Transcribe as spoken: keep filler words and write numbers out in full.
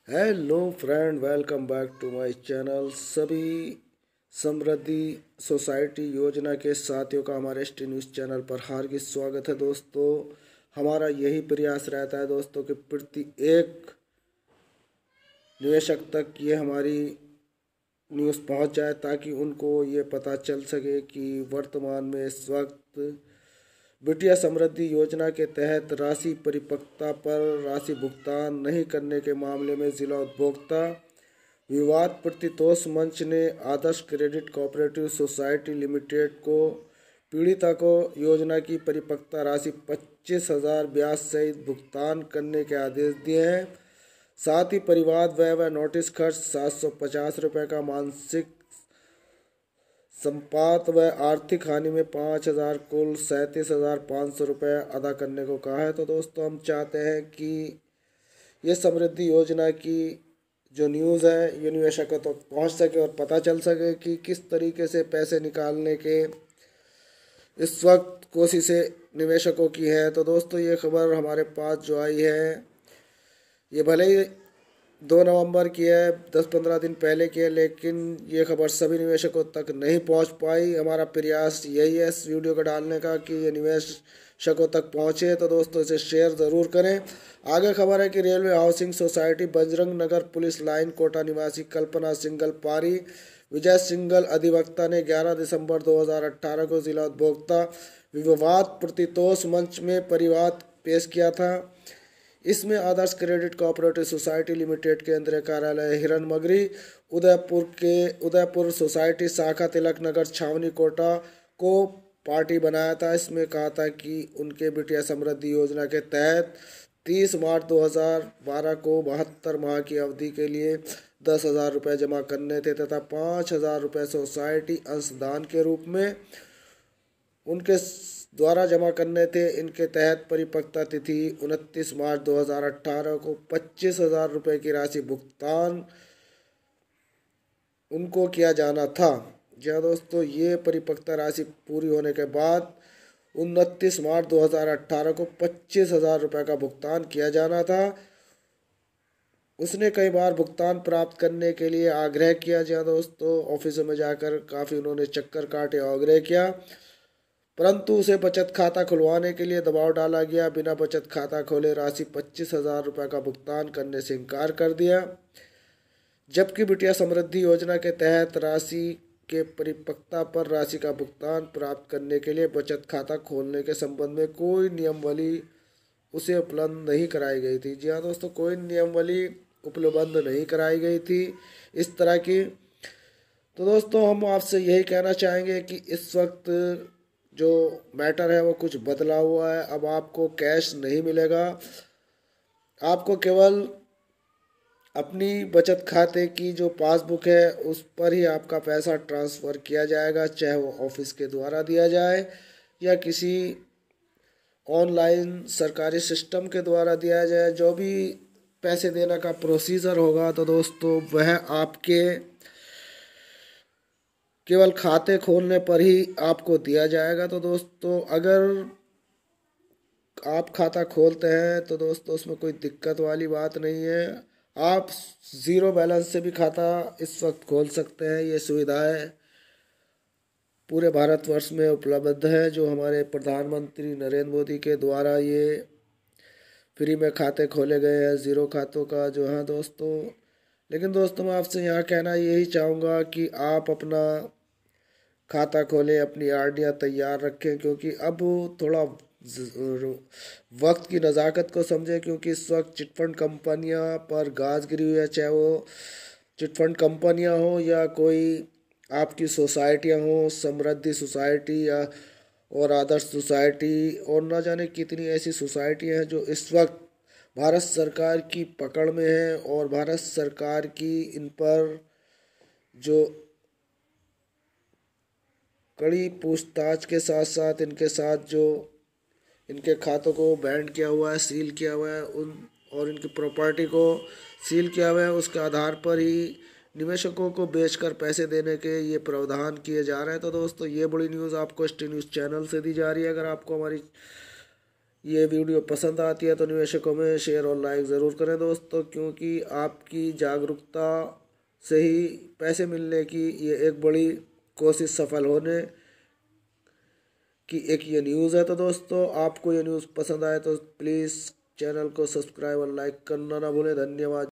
Hello friend, welcome back to my channel. सभी Samriddhi society योजना के साथियों का हमारे एस टी न्यूज़ चैनल पर हार्दिक स्वागत है। दोस्तों, हमारा यही प्रयास रहता है दोस्तों कि प्रति एक निवेशक तक ये हमारी न्यूज़ पहुंच जाए, ताकि उनको ये पता चल सके कि वर्तमान में इस वक्त बिटिया समृद्धि योजना के तहत राशि परिपक्वता पर राशि भुगतान नहीं करने के मामले में जिला उपभोक्ता विवाद प्रतितोष मंच ने Adarsh credit cooperative society limited को पीड़िता को योजना की परिपक्वता राशि पच्चीस हजार ब्याज सहित भुगतान करने के आदेश दिए हैं। साथ ही परिवार व्यय व नोटिस खर्च सात सौ पचास रुपये का मानसिक संपात व आर्थिक हानि में पाँच हजार कुल सैंतीस हजार पाँच सौ रुपये अदा करने को कहा है। तो दोस्तों, हम चाहते हैं कि ये समृद्धि योजना की जो न्यूज़ है ये निवेशकों तक तो पहुँच सके और पता चल सके कि किस तरीके से पैसे निकालने के इस वक्त कोशिशें निवेशकों की है। तो दोस्तों, ये खबर हमारे पास जो आई है, ये भले ही दो नवंबर की है, दस पंद्रह दिन पहले की है, लेकिन ये खबर सभी निवेशकों तक नहीं पहुंच पाई। हमारा प्रयास यही है इस वीडियो को डालने का कि ये निवेशकों तक पहुंचे। तो दोस्तों, इसे शेयर ज़रूर करें। आगे खबर है कि railway housing society Bajrang Nagar police line Kota निवासी कल्पना सिंगल पारी विजय सिंगल अधिवक्ता ने ग्यारह दिसंबर दो हज़ार अठारह को जिला उपभोक्ता विवाद प्रतितोष मंच में परिवाद पेश किया था। इसमें Adarsh credit cooperative society limited केंद्रीय कार्यालय हिरन मगरी उदयपुर के उदयपुर सोसाइटी शाखा तिलक नगर छावनी कोटा को पार्टी बनाया था। इसमें कहा था कि उनके बिटिया समृद्धि योजना के तहत तीस मार्च दो हज़ार बारह को बहत्तर माह की अवधि के लिए दस हज़ार रुपये जमा करने थे तथा पाँच हज़ार रुपये सोसाइटी अंशदान के रूप में उनके द्वारा जमा करने थे। इनके तहत परिपक्वता तिथि उनतीस मार्च दो हज़ार अठारह को पच्चीस हजार रुपये की राशि भुगतान उनको किया जाना था। जी हाँ दोस्तों, ये परिपक्वता राशि पूरी होने के बाद उनतीस मार्च दो हज़ार अठारह को पच्चीस हजार रुपये का भुगतान किया जाना था। उसने कई बार भुगतान प्राप्त करने के लिए आग्रह किया। जी हाँ दोस्तों, ऑफिसों में जाकर काफ़ी उन्होंने चक्कर काटे, आग्रह किया, परंतु उसे बचत खाता खुलवाने के लिए दबाव डाला गया। बिना बचत खाता खोले राशि पच्चीस हजार रुपये का भुगतान करने से इनकार कर दिया। जबकि बिटिया समृद्धि योजना के तहत राशि के परिपक्वता पर राशि का भुगतान प्राप्त करने के लिए बचत खाता खोलने के संबंध में कोई नियमावली उसे उपलब्ध नहीं कराई गई थी। जी हाँ दोस्तों, कोई नियमावली उपलब्ध नहीं कराई गई थी इस तरह की। तो दोस्तों, हम आपसे यही कहना चाहेंगे कि इस वक्त जो मैटर है वो कुछ बदला हुआ है। अब आपको कैश नहीं मिलेगा, आपको केवल अपनी बचत खाते की जो पासबुक है उस पर ही आपका पैसा ट्रांसफ़र किया जाएगा, चाहे वो ऑफिस के द्वारा दिया जाए या किसी ऑनलाइन सरकारी सिस्टम के द्वारा दिया जाए। जो भी पैसे देने का प्रोसीजर होगा तो दोस्तों वह आपके केवल खाते खोलने पर ही आपको दिया जाएगा। तो दोस्तों, अगर आप खाता खोलते हैं तो दोस्तों उसमें कोई दिक्कत वाली बात नहीं है। आप ज़ीरो बैलेंस से भी खाता इस वक्त खोल सकते हैं। ये सुविधाएं पूरे भारतवर्ष में उपलब्ध है, जो हमारे प्रधानमंत्री नरेंद्र मोदी के द्वारा ये फ्री में खाते खोले गए हैं, ज़ीरो खातों का जो है दोस्तों। लेकिन दोस्तों, मैं आपसे यहाँ कहना यही चाहूँगा कि आप अपना खाता खोलें, अपनी आरडियाँ तैयार रखें, क्योंकि अब थोड़ा वक्त की नज़ाकत को समझें, क्योंकि इस वक्त चिटफंड कंपनियां पर गाज गिरी हुई है। चाहे वो चिटफंड कंपनियां हो या कोई आपकी सोसाइटियां हो, समृद्धि सोसाइटी या और आदर्श सोसाइटी और ना जाने कितनी ऐसी सोसाइटियां हैं जो इस वक्त भारत सरकार की पकड़ में है। और भारत सरकार की इन पर जो कड़ी पूछताछ के साथ साथ इनके साथ जो इनके खातों को बैंड किया हुआ है, सील किया हुआ है, उन और इनकी प्रॉपर्टी को सील किया हुआ है, उसके आधार पर ही निवेशकों को बेचकर पैसे देने के ये प्रावधान किए जा रहे हैं। तो दोस्तों, ये बड़ी न्यूज़ आपको एस टी न्यूज़ चैनल से दी जा रही है। अगर आपको हमारी ये वीडियो पसंद आती है तो निवेशकों में शेयर और लाइक ज़रूर करें दोस्तों, क्योंकि आपकी जागरूकता से ही पैसे मिलने की ये एक बड़ी कोशिश सफल होने की एक ये न्यूज़ है। तो दोस्तों आपको ये न्यूज़ पसंद आए तो प्लीज़ चैनल को सब्सक्राइब और लाइक करना ना भूलें। धन्यवाद।